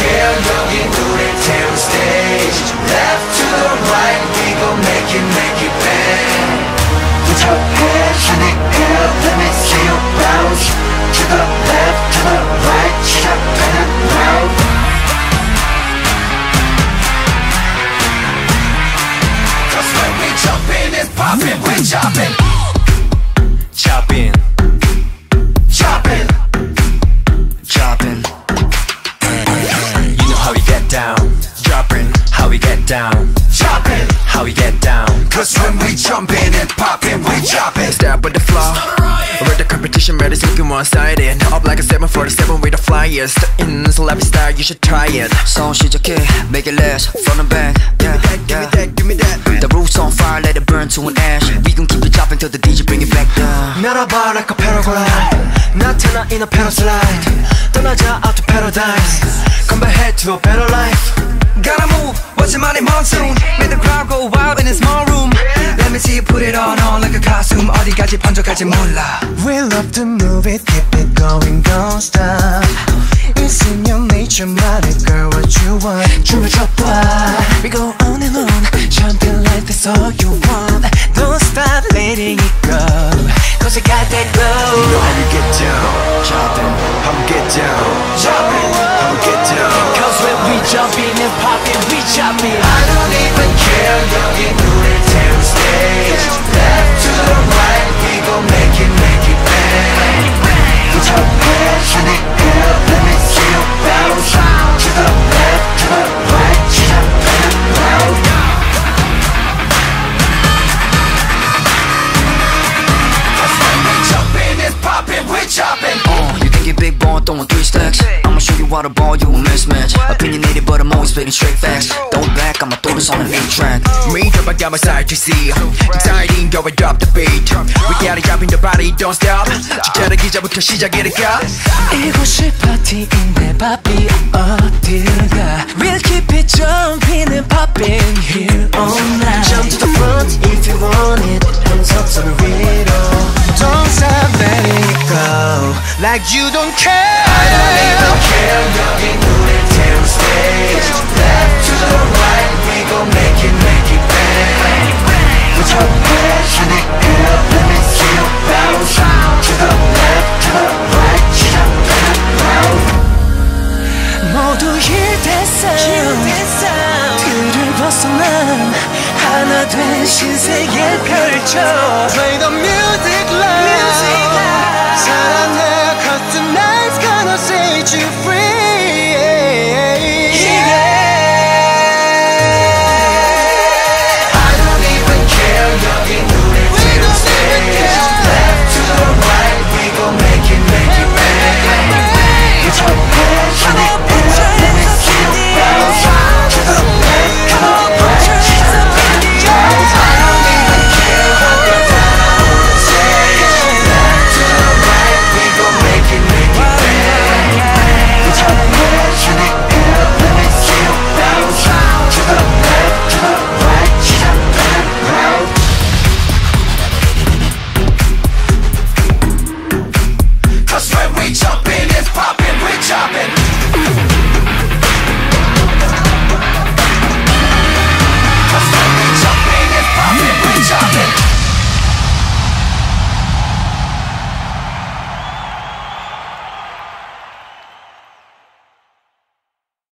care 여기 우릴 태운 stage Left to the right we gon' make it bang Put your hands in the air let me see you bounce To the left to the right 시작 and round Cause when we jump in it's poppin' we choppin' Choppin' Choppin' Choppin' You know how we get down Droppin' how we get down Choppin' how we get down Cause when we jump in and poppin' we choppin' Step on the floor We're the competition ready looking one-sided Up like a 747 with the flyers The Inst life style you should try it Song 시작해 make it last front and back yeah, Give me that The roof's on fire let it burn to an ash We gon' keep it dropping till the DJ bring it back down 날아봐 like a paraglide 나타나 in a paraslide 떠나자 out to paradise Come back head to a better life Gotta move watch your money monsoon Make the crowd go wild in a small room Let me see you put it on like a costume 어디까지 번져갈지 몰라 We love to move it keep it going don't stop It's in your nature 말해 girl what you want 춤을 춰봐 We go on and on Jumping like that's all you want Don't stop letting it go Cause you got that glow You know how we get down Chopping how we get down Chopping how we get down Cause when we jump in and pop in we chop it I don't even care 여기 우릴 태운 stage Left to the right we gon' make it bang Put your hands in the air let me see you bounce To the left to the right 시작 and round Cause when we jump in it's poppin' we choppin' You think you're big ball throwing 3 stacks I'ma show you how to ball you a mismatch Opinionated but I'm always spitting straight facts Don't back I'ma throw this on an 8-track Me drop I got my side to see Exciting go and drop the beat We gotta jump in the body don't stop 주차를 기자부터 시작이니까 이곳이 파티인데 바비 어딜가 We'll keep it jumping and popping here all night Jump to the front if you want it hands up 손을 위로 Don't stop letting it go Like you don't care I don't even care 여기 우릴 태운 stage Left to the right we gon' make it bang Put your hands in the air let me see you bounce To the left to the right 시작 and round 모두 일대상 틀을 벗어난 하나 된 신세계 펼쳐 Play the music